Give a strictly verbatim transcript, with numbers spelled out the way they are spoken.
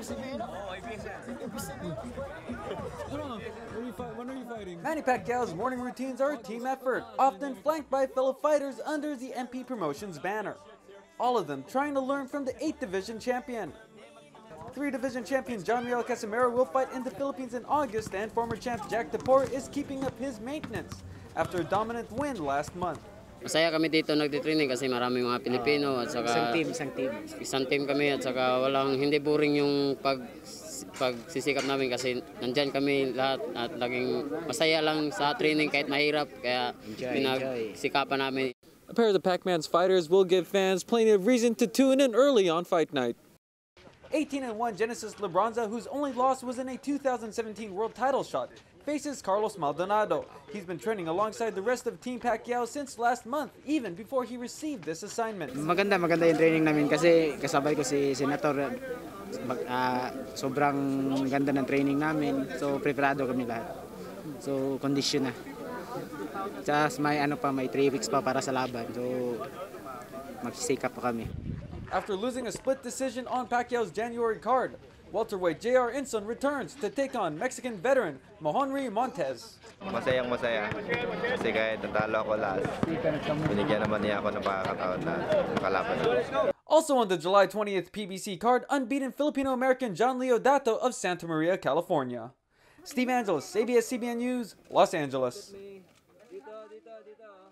When are you fighting? Manny Pacquiao's morning routines are a team effort, often flanked by fellow fighters under the M P Promotions banner. All of them trying to learn from the eighth Division champion. Three Division champion John Riel Casimero will fight in the Philippines in August, and former champ Jack Depor is keeping up his maintenance after a dominant win last month. Masaya kami dito nagtitraining kasi maraming mga Pilipino at saka isang team, isang team. Isang team kami at saka walang hindi boring yung pag pagsisikap namin kasi nandiyan kami lahat at laging masaya lang sa training kahit mahirap kaya pinagsikapan namin. A pair of the Pac-Man's fighters will give fans plenty of reason to tune in early on fight night. eighteen and one Genesis Labranza, whose only loss was in a two thousand seventeen world title shot, faces Carlos Maldonado. He's been training alongside the rest of Team Pacquiao since last month, even before he received this assignment. Maganda, maganda yung training namin kasi kasabay ko si Senator. Uh, sobrang ganda ng training namin. So, preparado kami lahat. So, condition na. Just may ano pa, may three weeks pa para sa laban. So, magsisikap pa kami. After losing a split decision on Pacquiao's January card, welterweight J R Inson returns to take on Mexican veteran Mojonri Montez. Masayang masaya kasi kahit natalo ako last, binigyan naman niya ako ng pagkakataon na makalaban ako. Also on the July twentieth P B C card, unbeaten Filipino-American John Leo Dato of Santa Maria, California. Steve Angeles, A B S C B N News, Los Angeles.